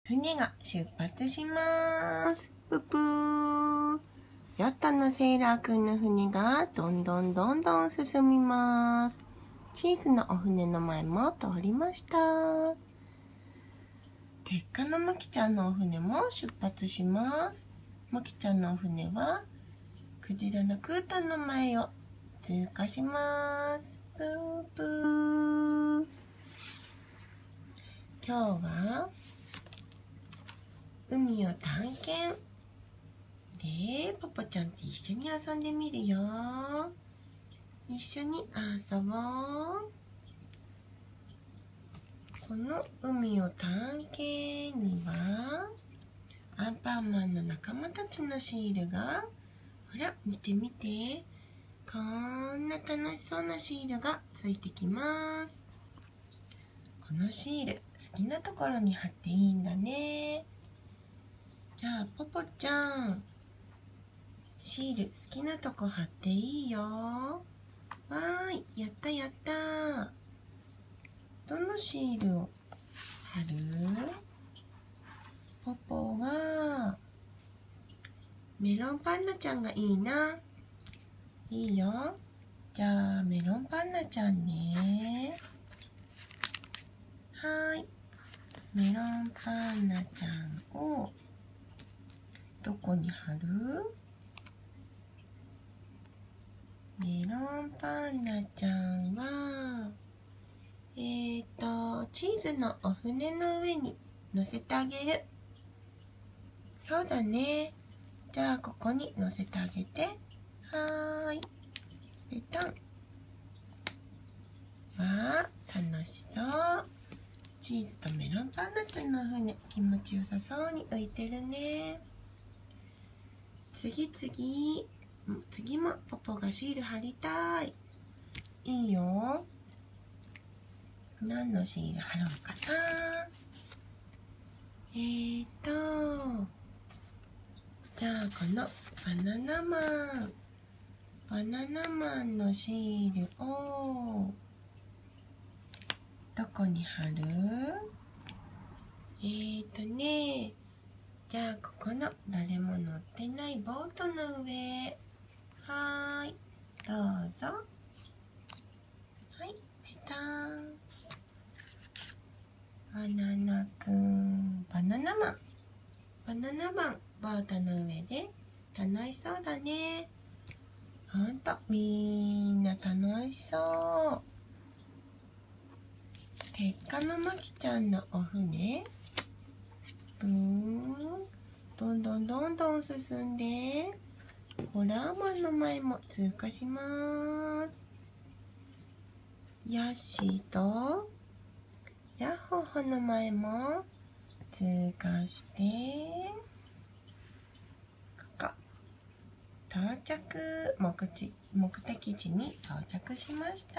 船が出発します。ぷぷー。ヨットのセーラーくんの船がどんどん進みます。チーズのお船の前も通りました。鉄火のマキちゃんのお船も出発します。マキちゃんのお船はクジラのクータンの前を通過します。ぷーぷー。今日は海を探検でポポちゃんと一緒に遊んでみるよ。一緒に遊ぼう。この海を探検にはアンパンマンの仲間たちのシールが、ほら見て見て、こんな楽しそうなシールがついてきます。このシール好きなところに貼っていいんだね。じゃあポポちゃん、シール好きなとこ貼っていいよ。わーい、やったやった。どのシールを貼る？ポポはメロンパンナちゃんがいいな。いいよ。じゃあメロンパンナちゃんね。はーい。メロンパンナちゃんをどこに貼る？メロンパンナちゃんはチーズのお船の上に乗せてあげる。そうだね。じゃあここに乗せてあげて。はーい。ペタン。わあ、楽しそう。チーズとメロンパンナちゃんの船、気持ちよさそうに浮いてるね。次もポポがシール貼りたい。いいよ。何のシール貼ろうかな。じゃあこのバナナマンのシールをどこに貼る？じゃあここの誰も乗ってないボートの上。はーい、どうぞ。はい、ペタン。バナナマン、ボートの上で楽しそうだね。ほんと、みんな楽しそう。鉄火のマキちゃんのお船、どんどん進んで、ホラーマンの前も通過します。ヤッシーとヤッホホの前も通過して、ここ到着、目的地に到着しました。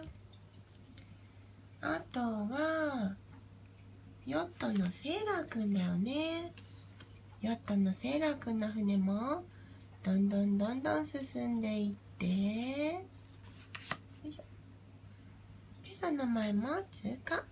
あとはヨットのセーラーくんだよね。ヨットのセーラーくんの船もどんどん進んでいって、ピザの前も通過。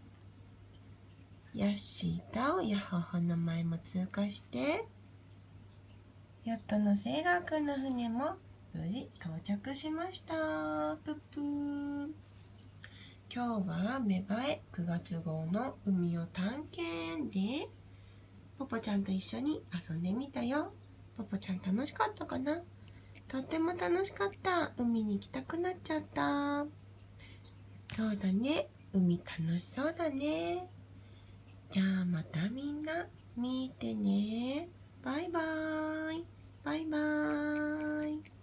ヤッシーとヤッホホの前も通過して、ヨットのセーラーくんの船も無事到着しました。ぷっぷー。今日は芽生え9月号の海を探検でポポちゃんと一緒に遊んでみたよ。ポポちゃん楽しかったかな？とっても楽しかった。海に行きたくなっちゃった。そうだね。海楽しそうだね。じゃあまたみんな見てね。バイバーイ。バイバーイ。